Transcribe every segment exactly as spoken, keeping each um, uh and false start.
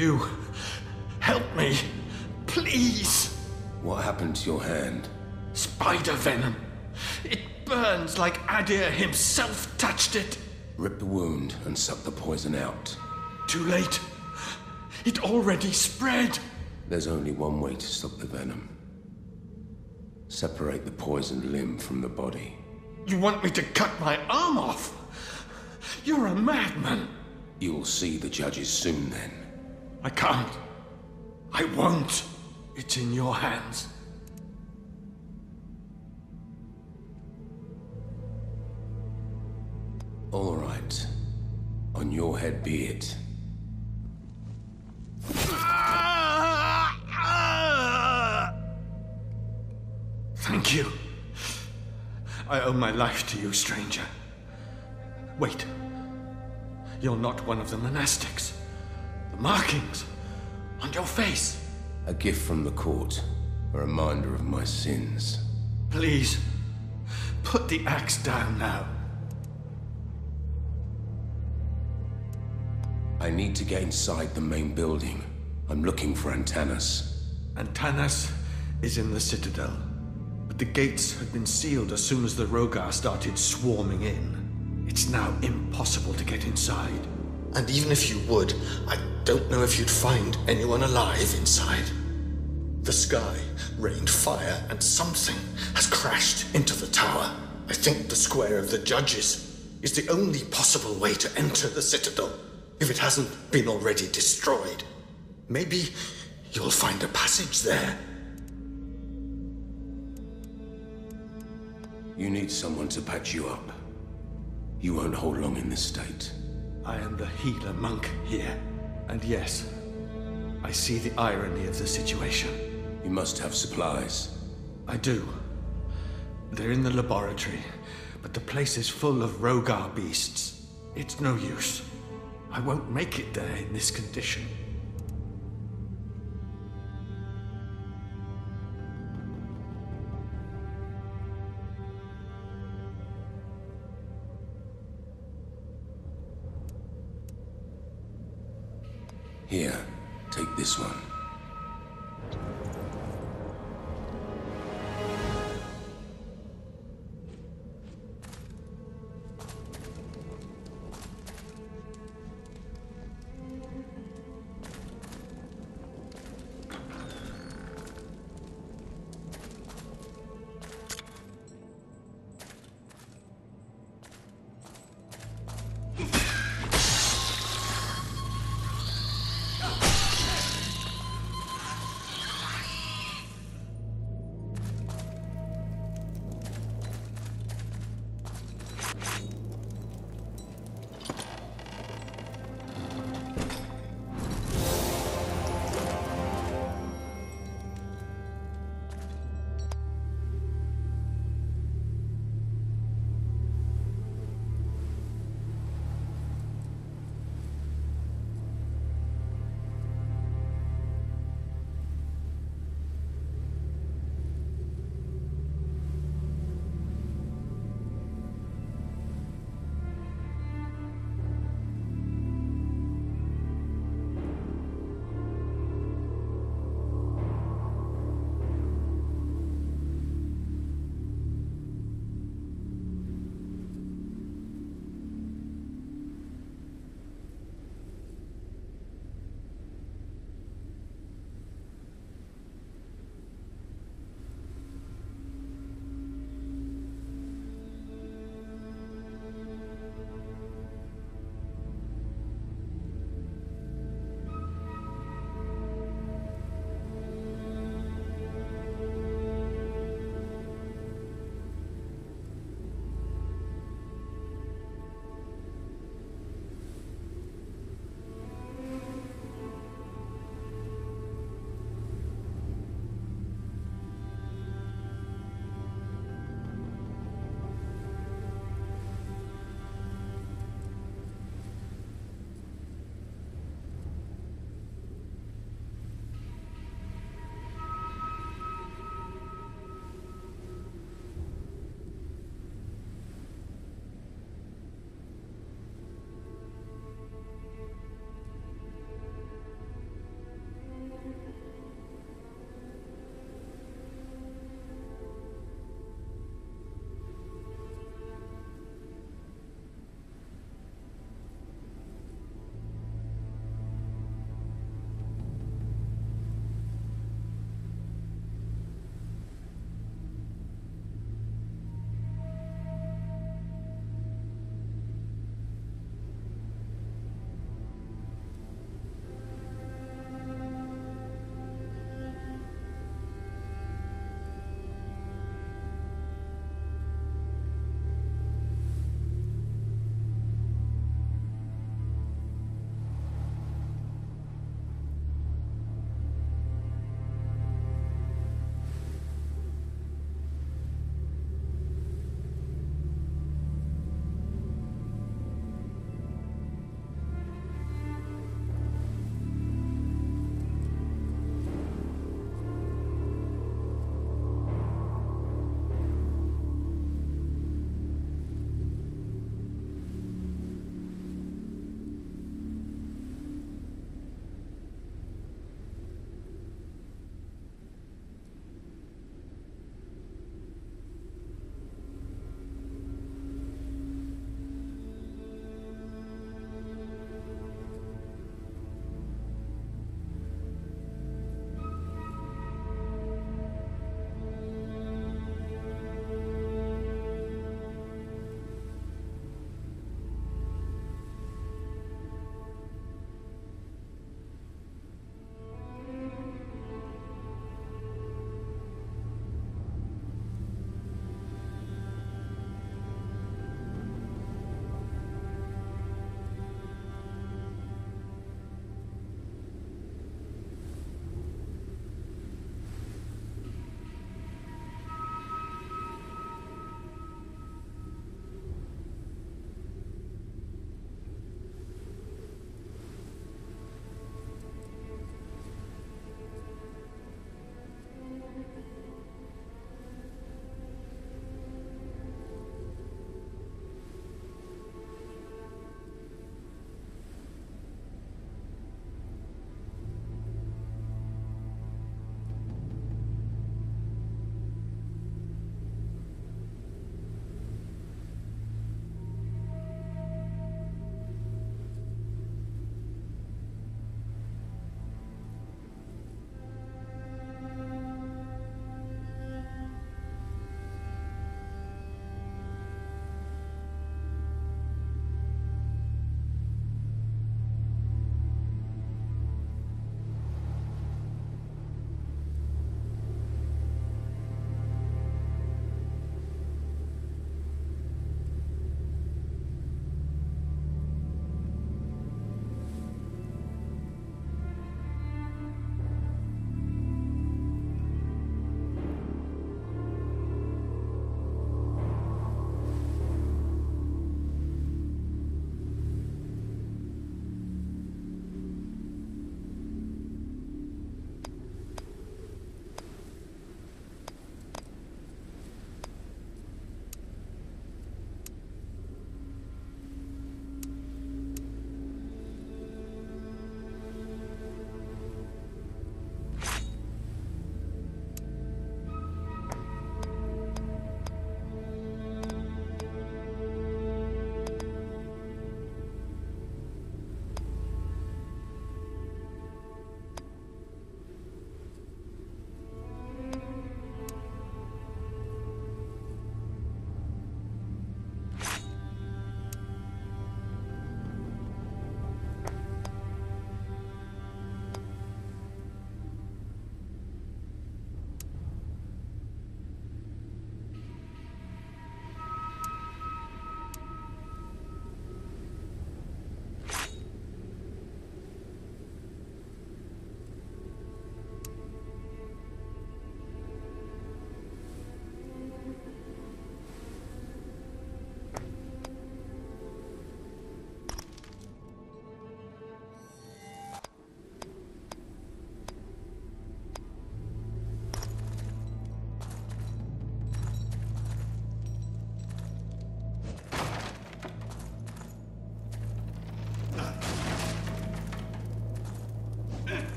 You... help me. Please. What happened to your hand? Spider venom. It burns like Adir himself touched it. Rip the wound and suck the poison out. Too late. It already spread. There's only one way to stop the venom. Separate the poisoned limb from the body. You want me to cut my arm off? You're a madman. You'll see the judges soon then. I can't. I won't. It's in your hands. All right. On your head be it. Thank you. I owe my life to you, stranger. Wait. You're not one of the monastics. The markings on your face. A gift from the court. A reminder of my sins. Please, put the axe down now. I need to get inside the main building. I'm looking for Antanas. Antanas is in the Citadel. But the gates had been sealed as soon as the Rogar started swarming in. It's now impossible to get inside. And even if you would, I don't know if you'd find anyone alive inside. The sky rained fire and something has crashed into the tower. I think the Square of the Judges is the only possible way to enter the Citadel, if it hasn't been already destroyed. Maybe you'll find a passage there. You need someone to patch you up. You won't hold long in this state. I am the healer monk here. And yes, I see the irony of the situation. You must have supplies. I do. They're in the laboratory, but the place is full of Rogar beasts. It's no use. I won't make it there in this condition. Here, take this one.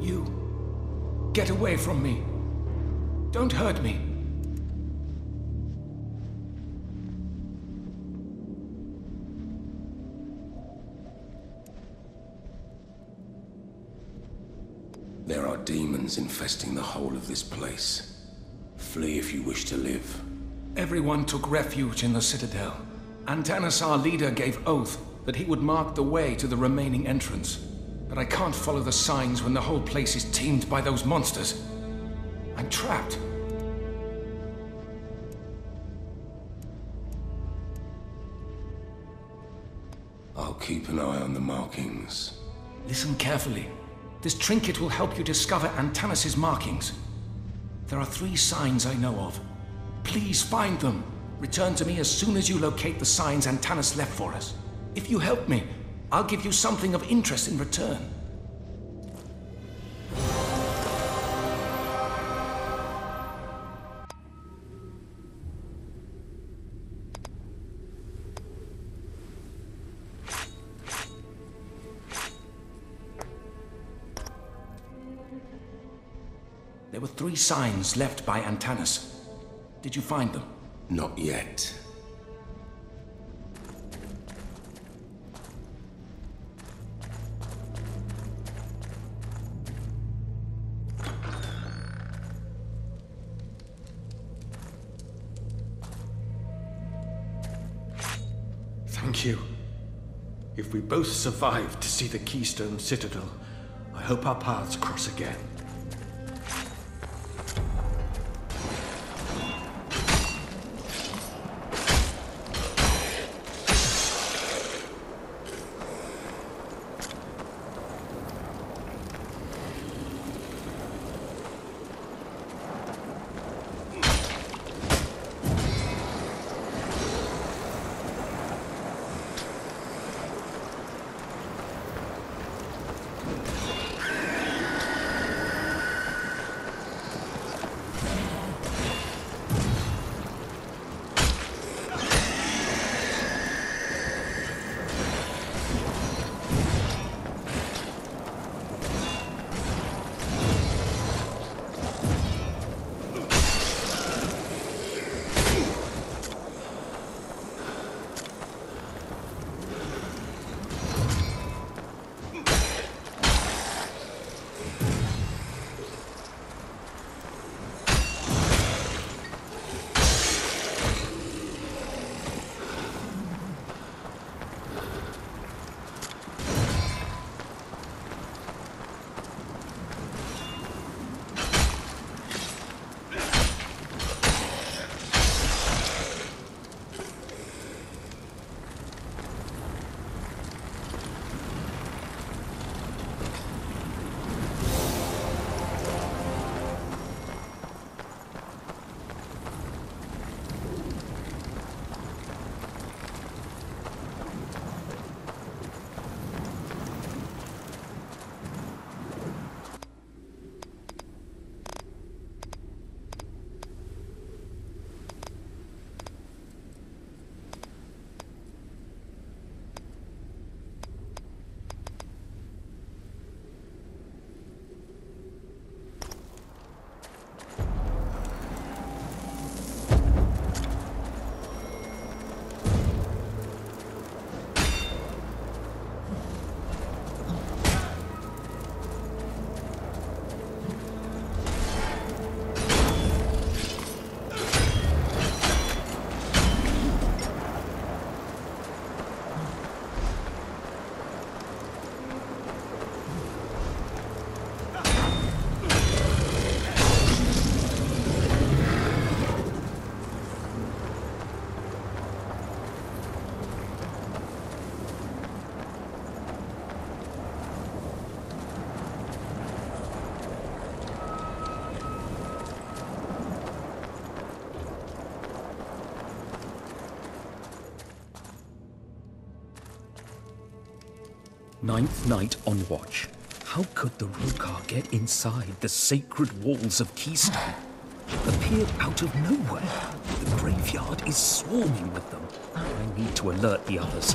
You. Get away from me. Don't hurt me. There are demons infesting the whole of this place. Flee if you wish to live. Everyone took refuge in the Citadel. Antanas, our leader, gave oath that he would mark the way to the remaining entrance. But I can't follow the signs when the whole place is teemed by those monsters. I'm trapped. I'll keep an eye on the markings. Listen carefully. This trinket will help you discover Antanas' markings. There are three signs I know of. Please find them. Return to me as soon as you locate the signs Antanas left for us. If you help me, I'll give you something of interest in return. There were three signs left by Antanas. Did you find them? Not yet. Thank you. If we both survive to see the Keystone Citadel, I hope our paths cross again. Ninth night on watch. How could the Rogar get inside the sacred walls of Keystone? Appeared out of nowhere. The graveyard is swarming with them. I need to alert the others.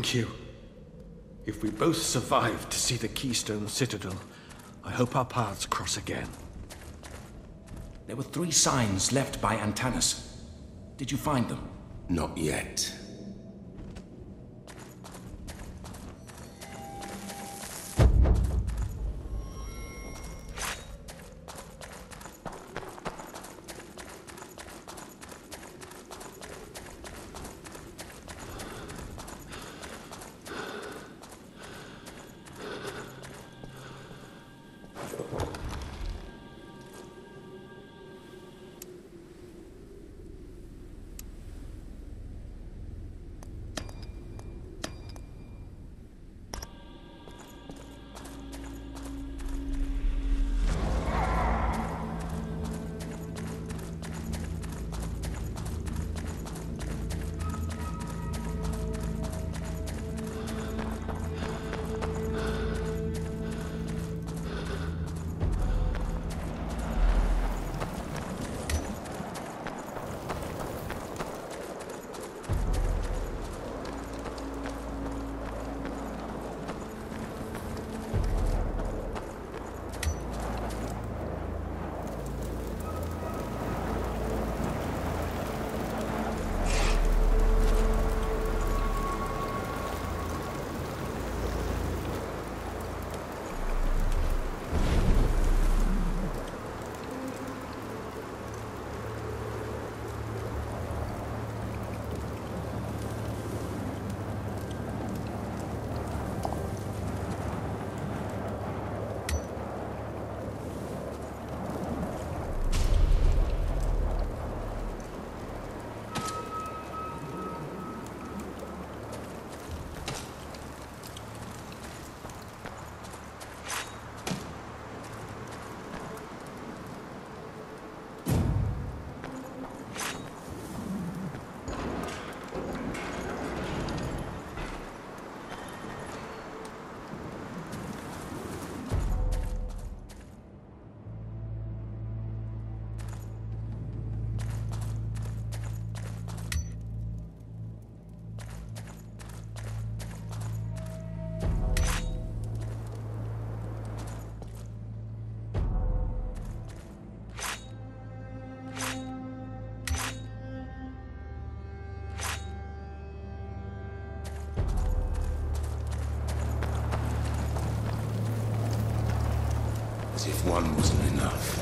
Thank you. If we both survive to see the Keystone Citadel, I hope our paths cross again. There were three signs left by Antanas. Did you find them? Not yet. As if one wasn't enough.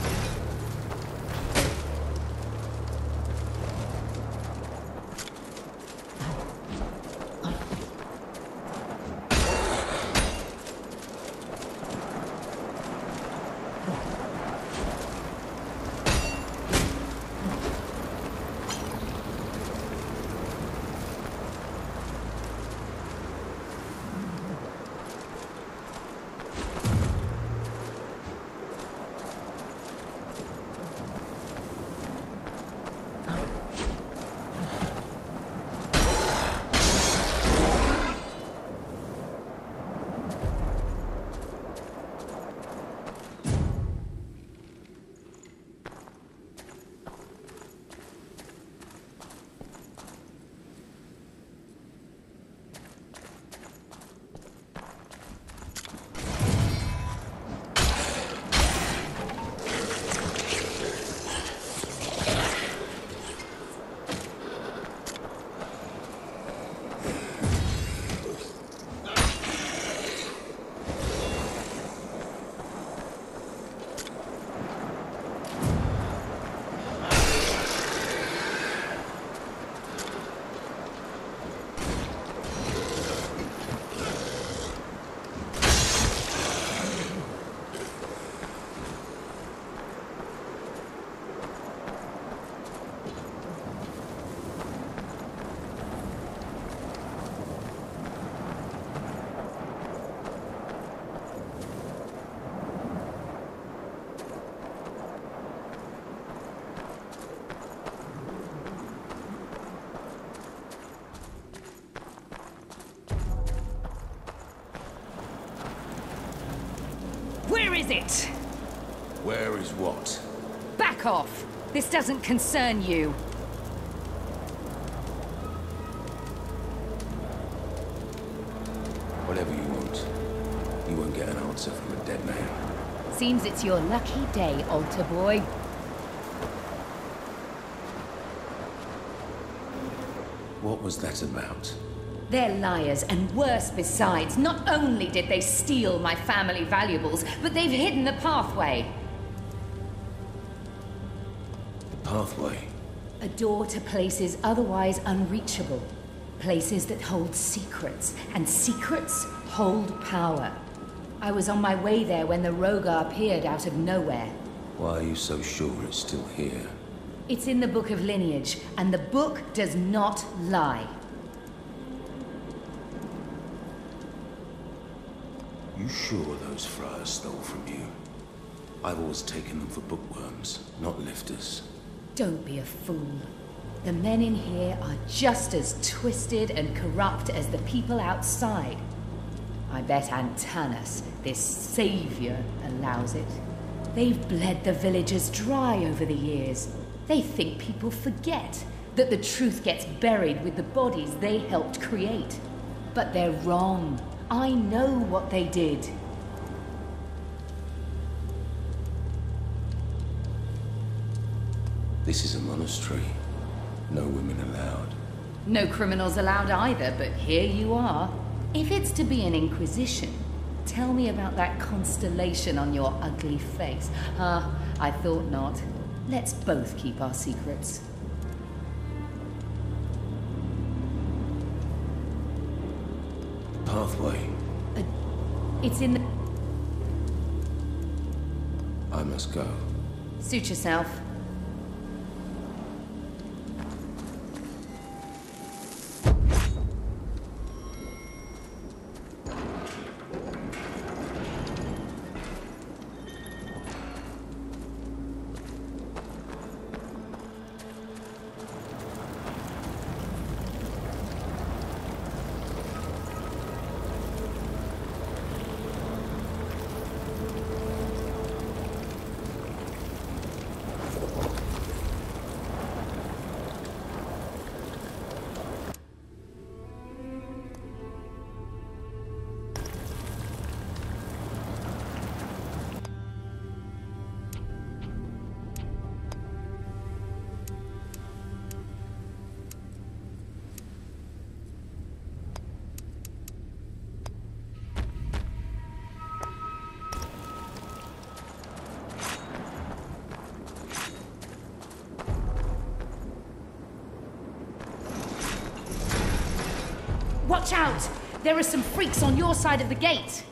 Where is it? Where is what? Back off! This doesn't concern you. Seems it's your lucky day, altar boy. What was that about? They're liars, and worse besides. Not only did they steal my family valuables, but they've hidden the pathway. The pathway? A door to places otherwise unreachable. Places that hold secrets, and secrets hold power. I was on my way there when the Rogar appeared out of nowhere. Why are you so sure it's still here? It's in the Book of Lineage, and the book does not lie. You sure those friars stole from you? I've always taken them for bookworms, not lifters. Don't be a fool. The men in here are just as twisted and corrupt as the people outside. I bet Antanas, this savior, allows it. They've bled the villagers dry over the years. They think people forget that the truth gets buried with the bodies they helped create. But they're wrong. I know what they did. This is a monastery. No women allowed. No criminals allowed either, but here you are. If it's to be an inquisition, tell me about that constellation on your ugly face. Ah, I thought not. Let's both keep our secrets. Pathway. Uh, it's in the... I must go. Suit yourself. Watch out! There are some freaks on your side of the gate!